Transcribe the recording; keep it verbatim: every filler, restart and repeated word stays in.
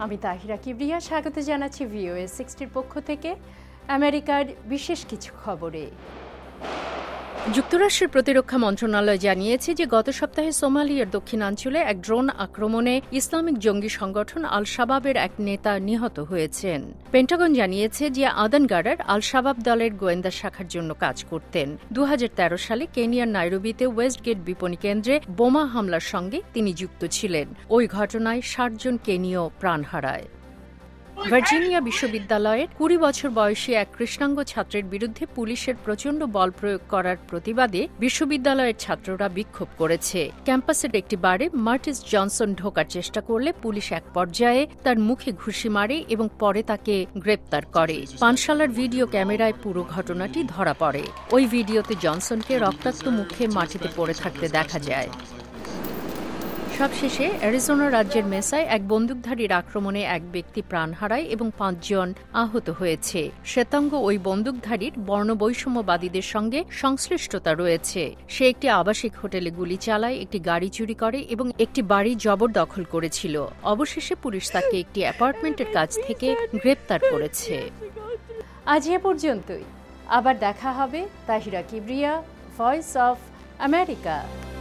আমি তাহিরা কিবরিয়া, স্বাগত জানাচ্ছি ভিওএ সিক্সটির পক্ষ থেকে আমেরিকার বিশেষ কিছু খবরে। যুক্তরাষ্ট্রের প্রতিরক্ষা মন্ত্রণালয় জানিয়েছে যে গত সপ্তাহে সোমালিয়ার দক্ষিণাঞ্চলে এক ড্রোন আক্রমণে ইসলামিক জঙ্গি সংগঠন আল শাবাবের এক নেতা নিহত হয়েছেন। পেন্টাগন জানিয়েছে যে আদান গার্ডার আল শাবাব দলের গোয়েন্দা শাখার জন্য কাজ করতেন। দু হাজার তেরো সালে কেনিয়ার নাইরোবিতে ওয়েস্টগেট বিপণী কেন্দ্রে বোমা হামলার সঙ্গে তিনি যুক্ত ছিলেন। ওই ঘটনায় ষাট জন কেনীয় প্রাণ হারায়। ভার্জিনিয়া বিশ্ববিদ্যালয়ের কুড়ি বছর বয়সী এক কৃষ্ণাঙ্গ ছাত্রের বিরুদ্ধে পুলিশের প্রচণ্ড বল প্রয়োগ করার প্রতিবাদে বিশ্ববিদ্যালয়ের ছাত্ররা বিক্ষোভ করেছে। ক্যাম্পাসের একটি বারে মার্টিস জনসন ঢোকার চেষ্টা করলে পুলিশ এক পর্যায়ে তার মুখে ঘুষি মারে এবং পরে তাকে গ্রেপ্তার করে। পানশালার ভিডিও ক্যামেরায় পুরো ঘটনাটি ধরা পড়ে। ওই ভিডিওতে জনসনকে রক্তাক্ত মুখে মাটিতে পড়ে থাকতে দেখা যায়। সবশেষে অ্যারিজোনা রাজ্যের মেসায় এক বন্দুকধারীর আক্রমণে এক ব্যক্তি প্রাণ হারায় এবং পাঁচজন আহত হয়েছে। শ্বেতাঙ্গ ওই বন্দুকধারীর বর্ণবৈষম্যবাদীদের সঙ্গে সংশ্লিষ্টতা রয়েছে। সে একটি আবাসিক হোটেলে গুলি চালায়, একটি গাড়ি চুরি করে এবং একটি বাড়ি জবরদখল করেছিল। অবশেষে পুলিশ তাকে একটি অ্যাপার্টমেন্টের কাছ থেকে গ্রেপ্তার করেছে। আজ এ পর্যন্তই। আবার দেখা হবে। Tahira Kibria, voice of America.